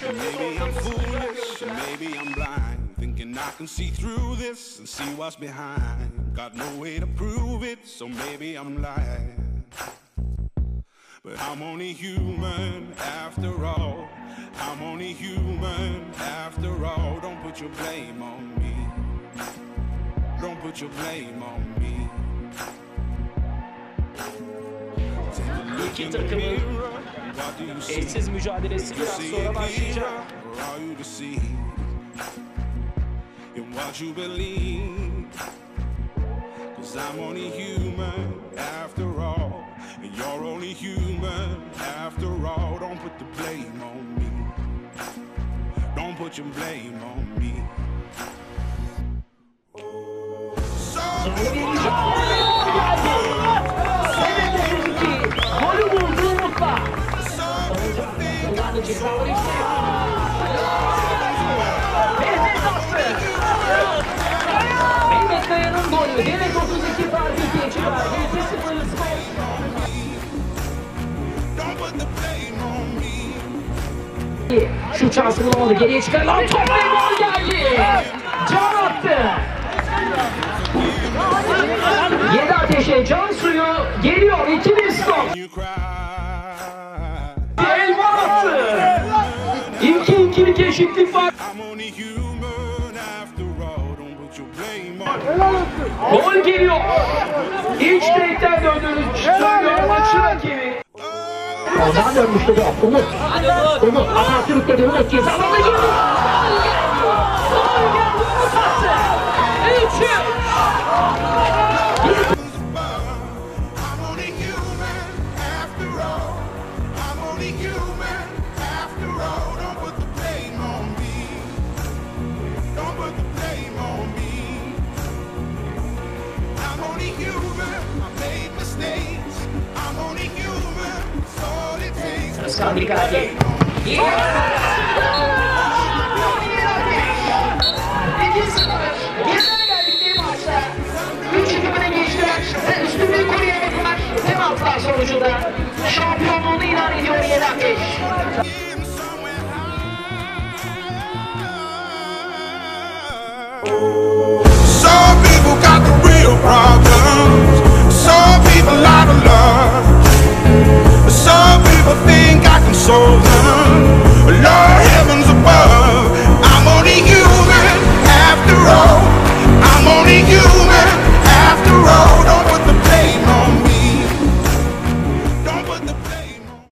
Maybe I'm foolish, maybe I'm blind, thinking I can see through this and see what's behind. Got no way to prove it, so maybe I'm lying. But I'm only human after all. I'm only human after all. Don't put your blame on me. Don't put your blame on me. İki takımın eşsiz mücadelesi biraz sonra başlayacak. What you believe, 'cause I'm only human after all, and you're only human after all. Don't put the blame on me. Don't put your blame on me. Golü buldu unutma. Mehmet Kaya'nın golü. Demek 32 fark 2'ye çıkardı. 2-0 skor. Şu şansı bulamadı. Geriye çıkarılan top ve gol geldi. Can attı. 7 ateşe can suyu geliyor. 2-1 skor. Elma attı. 2-2'lik eşitlik var. Gol geliyor. İlk direkten döndürüş. Maçı rakibi. Oradan dönmüştü bu. Umut. Atatürk dedi. Umut cezalarına girdi. Gol geldi. Umut attı. 3-3. Sandricati. Geriden geldikleri maçta 3-2 öne geçtiler ve üstünlüğü koruyabildiler. Penaltılar sonucunda şampiyonluğunu ilan ediyor Yedi Ateş. Some people got the real problems. Some people out of love. Some people think I can solve them.